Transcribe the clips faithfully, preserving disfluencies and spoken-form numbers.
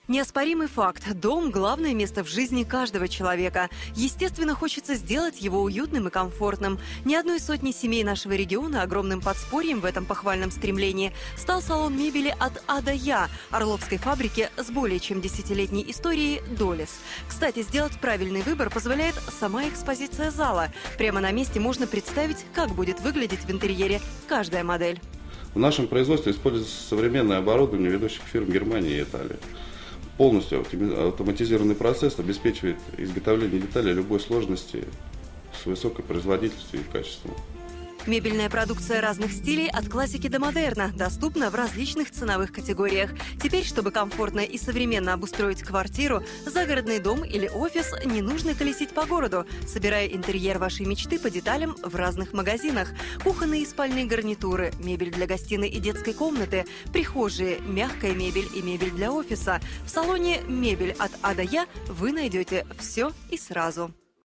Неоспоримый факт. Дом – главное место в жизни каждого человека. Естественно, хочется сделать его уютным и комфортным. Ни одной сотни семей нашего региона огромным подспорьем в этом похвальном стремлении стал салон мебели от А до Я Орловской фабрики с более чем десятилетней историей «Долес». Кстати, сделать правильный выбор позволяет сама экспозиция зала. Прямо на месте можно представить, как будет выглядеть в интерьере каждая модель. В нашем производстве используется современное оборудование ведущих фирм Германии и Италии. Полностью автоматизированный процесс обеспечивает изготовление деталей любой сложности с высокой производительностью и качеством. Мебельная продукция разных стилей от классики до модерна доступна в различных ценовых категориях. Теперь, чтобы комфортно и современно обустроить квартиру, загородный дом или офис, не нужно колесить по городу, собирая интерьер вашей мечты по деталям в разных магазинах. Кухонные и спальные гарнитуры, мебель для гостиной и детской комнаты, прихожие, мягкая мебель и мебель для офиса. В салоне «Мебель от А до Я» вы найдете все и сразу.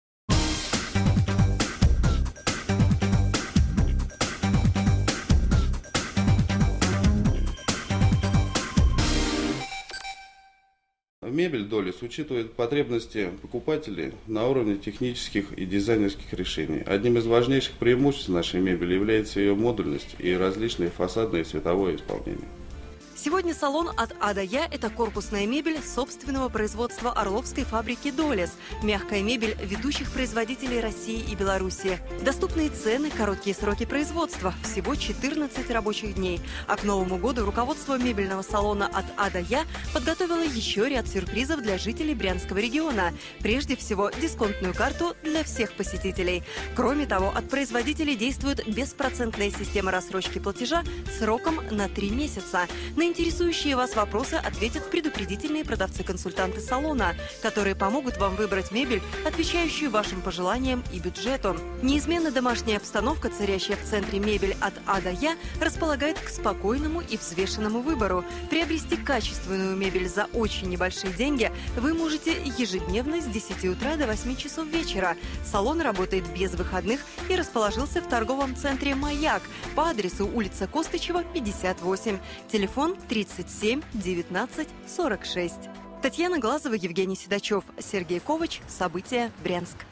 Мебель «Долес» учитывает потребности покупателей на уровне технических и дизайнерских решений. Одним из важнейших преимуществ нашей мебели является ее модульность и различные фасадные и цветовое исполнение. Сегодня салон от А до Я – это корпусная мебель собственного производства Орловской фабрики «Долес». Мягкая мебель ведущих производителей России и Беларуси. Доступные цены, короткие сроки производства – всего четырнадцать рабочих дней. А к Новому году руководство мебельного салона от А до Я подготовило еще ряд сюрпризов для жителей Брянского региона. Прежде всего, дисконтную карту для всех посетителей. Кроме того, от производителей действует беспроцентная система рассрочки платежа сроком на три месяца. На интересующие вас вопросы ответят предупредительные продавцы-консультанты салона, которые помогут вам выбрать мебель, отвечающую вашим пожеланиям и бюджету. Неизменно домашняя обстановка, царящая в центре мебель от А до Я, располагает к спокойному и взвешенному выбору. Приобрести качественную мебель за очень небольшие деньги вы можете ежедневно с десяти утра до восьми часов вечера. Салон работает без выходных и расположился в торговом центре «Маяк» по адресу улица Костычева, пятьдесят восемь. Телефон тридцать семь девятнадцать сорок шесть. Татьяна Глазова, Евгений Седачев, Сергей Ковач. События. Брянск.